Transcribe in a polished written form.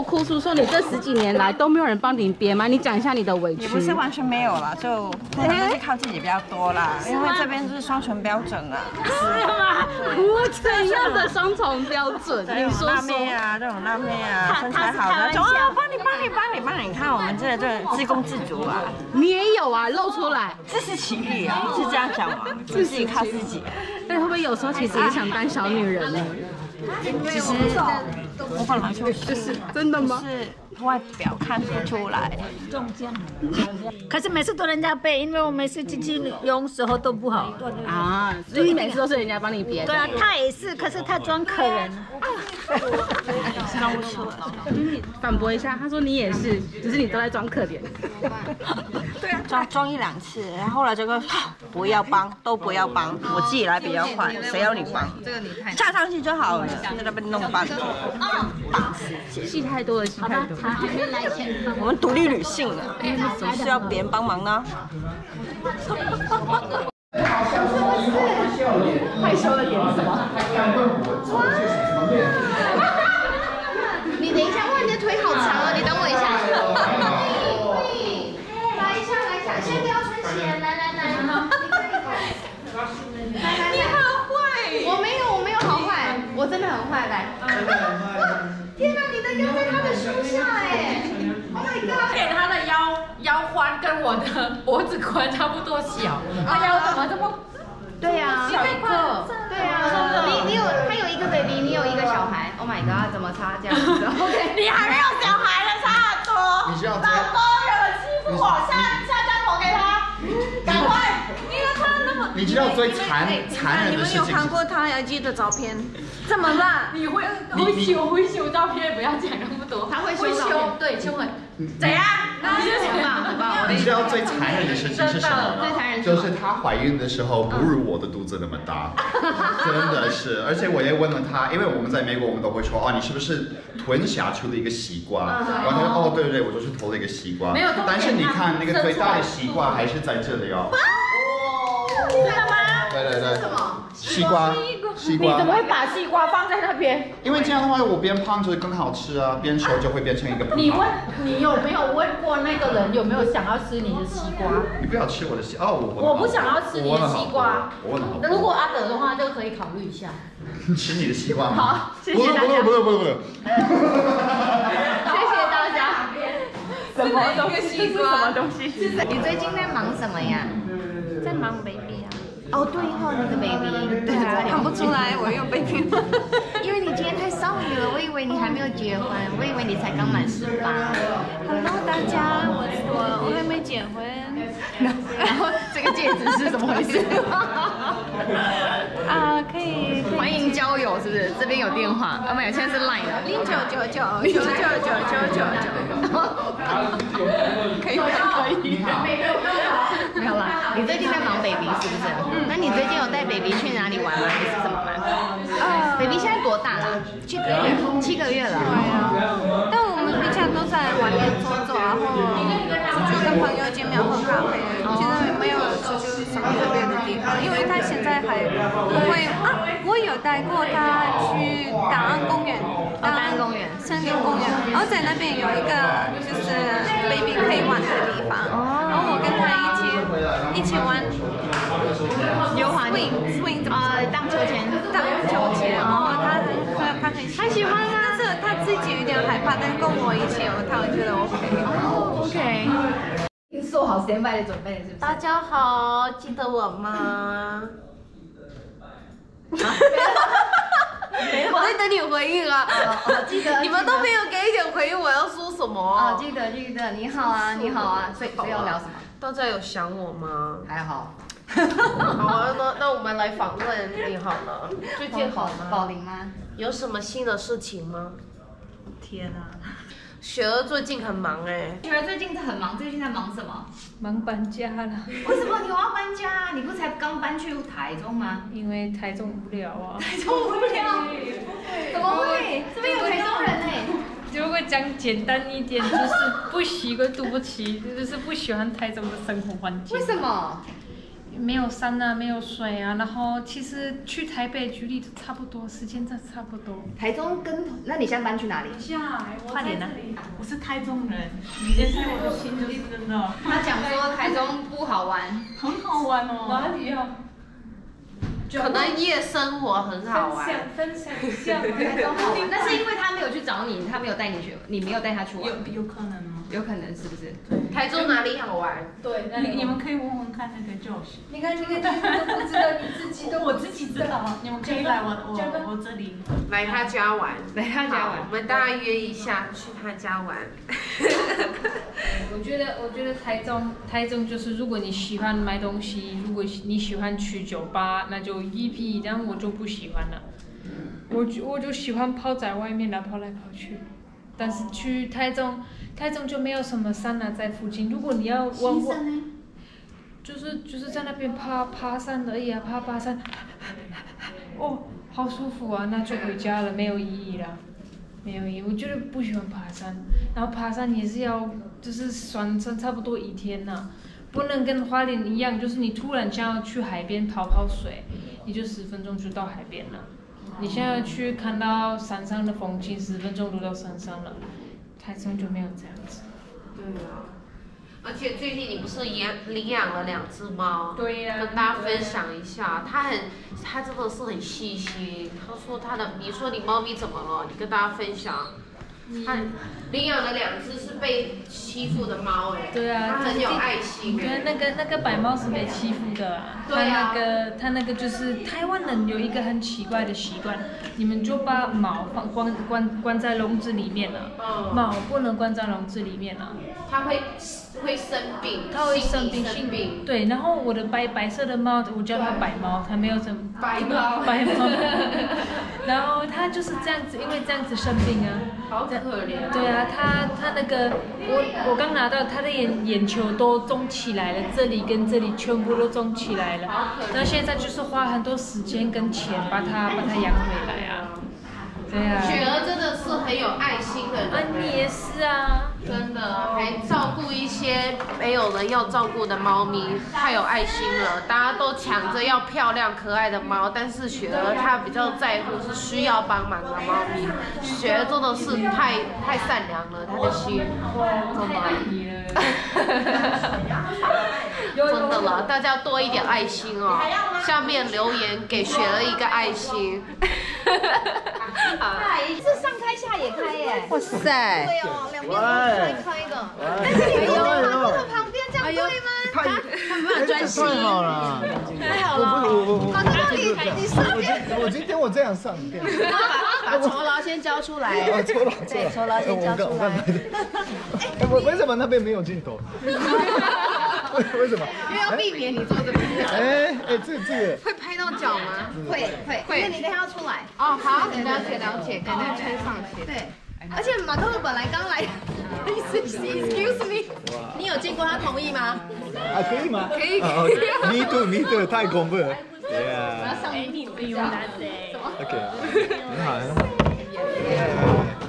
哭诉说你这10几年来都没有人帮你编吗？你讲一下你的委屈。 也不是完全没有啦，就通常都是靠自己比较多啦，因为这边就是双重标准啊。 是吗？我怎样的双重标准？你说辣妹啊，这种辣妹啊，身材好的，哦，帮你，你看我们这自供自足啊。 你也有啊，露出来， 自食其力啊，是这样讲吗？自己靠自己。 但会不会有时候其实也想当小女人呢？ 其实我本来就是真的吗？ 是外表看不出来。 可是每次都人家背，因为我每次进去用时候都不好啊，所以每次都是人家帮你编。 对啊，他也是，可是他装客人。 装不出来。 反驳一下，他说你也是，只是你都在装可怜。 对啊，装1、2次，然后后来这个不要帮，都不要帮，我自己来比较快，谁要你帮？架上去就好了，在那边弄半天，打时间。 戏太多了，戏太多。 我们独立女性的，怎么需要别人帮忙呢？ 害羞的点是什么？ 你等一下，哇，你的腿好长哦，你等我一下。来一下，现在不要穿鞋，来，你好坏！我没有好坏，我真的很坏，来。天哪，你的腰在他的书下哎 ！Oh my god！ 而他的腰宽跟我的脖子宽差不多小，他腰怎么这么？ 对呀， 小一个。 对呀，他有一个 baby， 你有一个小孩。Oh my god， 怎么差这样子 ？OK， 你还没有小孩呢，差很多。 你需要老公有人欺负我，下家头给他，赶快！因为他那么。 你知道最残忍的事情？ 你们有看过他还记得照片？这么烂？ 你会修照片，不要讲那么多。 他会修， 对，修很。怎样？ 那就行吧，好吧。 你知道最残忍的事情是什么吗？ 最残忍就是她怀孕的时候不如我的肚子那么大，真的是。而且我也问了她，因为我们在美国，我们都会说，哦，你是不是吞下去了一个西瓜？然后她说，哦，对，我就是偷了一个西瓜。 没有。 但是你看那个最大的西瓜还是在这里哦。 真的吗？ 对。 什么？ 西瓜。 你怎么会把西瓜放在那边？ 因为这样的话，我变胖就更好吃啊，变瘦就会变成一个。 你有没有问过那个人有没有想要吃你的西瓜？ 你不要吃我的西哦， 我不想要吃你的西瓜。 那如果阿德的话，就可以考虑一下。 吃你的西瓜吗？ 好，谢谢大家。 不。 谢谢大家。 什么东西？ 你最近在忙什么呀？ 在忙 baby 啊。 哦，对哦，你的 baby， 对啊，看不出来我有 baby。 因为你今天太少女了，我以为你还没有结婚，我以为你才刚满18。 Hello， 大家，我还没结婚。 然后这个戒指是怎么回事？ 啊，可以。 欢迎交友，是不是？这边有电话，啊没有，现在是 Line 的 0999999999。 可以。没有啦，你最近在忙 baby 是不是？那你最近有带 baby 去哪里玩吗？还是什么吗？baby 现在多大了？7个月了。 对啊。但我们平常都在外面走，然后出去跟朋友见面喝咖啡，其实没有出去什么特别的地方，因为他现在还不会啊。我有带过他去档案公园，森林公园，然后在那边有一个就是 baby 可以玩的地方，然后我跟他一起玩溜滑梯 swing 荡秋千， 然后他喜欢啊，但是他自己有点害怕，但是跟我一起，他会觉得 OK。 已经做好 standby 的准备了，是不是？ 大家好，记得我吗？我在等你回应啊！ 记得。 你们都没有给一点回应，我要说什么？ 记得。你好啊。所以要聊什么？ 大家有想我吗？ 还好。 好啊，那我们来访问你好了。最近好吗？ 宝玲吗？ 有什么新的事情吗？ 天啊！ 雪儿最近很忙哎。 雪儿最近很忙，最近在忙什么？ 忙搬家了。 为什么你要搬家？你不才刚搬去台中吗？ 因为台中无聊啊。 台中无聊？怎么会？这边有台中人哎。 如果讲简单一点，就是不习惯，对不起，就是不喜欢台中的生活环境。 为什么？ 没有山啊，没有水啊，然后其实去台北距离差不多，时间差不多。 台中跟，那你现在搬去哪里？ 快点啊！ 我是台中人，你在猜我的心就是真的。 他讲说台中不好玩， 很好玩哦。 哪里啊？ 可能夜生活很好玩。 分享一下。 台中好玩，那是因为他没有去找你，他没有带你去，你没有带他去玩。 有可能哦。 有可能是不是？ 台中哪里好玩？ 对， 你们可以问问看那个 Josh。 你看，你都不知道，你自己都我自己知道，你们可以来我这里， 来他家玩， 来他家玩， 我们大家约一下去他家玩。 我觉得台中就是，如果你喜欢买东西，如果你喜欢去酒吧，那就1P，但我就不喜欢了。我就喜欢泡在外面跑来跑去。但是去台中就没有什么山啊，在附近。如果你要往就是在那边爬山而已啊，爬山，哦，好舒服啊，那就回家了，没有意义了，没有意义。我觉得不喜欢爬山，然后爬山也是要就是算差不多1天呐，不能跟花莲一样，就是你突然想要去海边泡水，你就10分钟就到海边了。你现在去看到山上的风景，10分钟都到山上了，台中就没有这样子。 对啊，而且最近你不是领养了2只猫？ 对呀。 跟大家分享一下，他真的是很细心。他说你说你猫咪怎么了？你跟大家分享。他领养了2只是被欺负的猫哎。 对啊。 他很有爱心哎。 那个白猫是被欺负的啊。对啊。他那个就是台湾人有一个很奇怪的习惯，你们就把猫关在笼子里面了。猫不能关在笼子里面了。 它会生病。它会生病。 对，然后我的白色的猫，我叫它白猫，它没有什么。 白猫。 然后它就是这样子，因为这样子生病啊。 好可怜。 对啊，它那个我刚拿到它的眼球都肿起来了，这里跟这里全部都肿起来了。那现在就是花很多时间跟钱把它养回来啊。对啊。 雪儿真的是很有爱心的人。 啊，你也是啊。 真的，还照顾一些没有人要照顾的猫咪，太有爱心了。大家都抢着要漂亮可爱的猫，但是雪儿她比较在乎是需要帮忙的猫咪。雪儿真的是太善良了，她的心，真的。真的了，大家多一点爱心哦。下面留言给雪儿一个爱心。 这上开下也开耶！ 哇塞！ 对哦，两边都开的。但是你坐在马路的旁边，这样对吗？ 他没办法专心。 太好了， 太好了。 马哥，你上边。 我今天这样上边。 把酬劳先交出来。对，酬劳先交出来。 为什么那边没有镜头？为什么？ 因为要避免你坐这边。 这个会拍到脚吗？ 会，因为你等下要出来。 哦，好，了解，赶快穿上去。 对，而且马克本来刚来，excuse me， 你有经过他同意吗？ 可以吗？ 可以。 Me too，太恐怖了。 我要上你不用拿 OK，很好。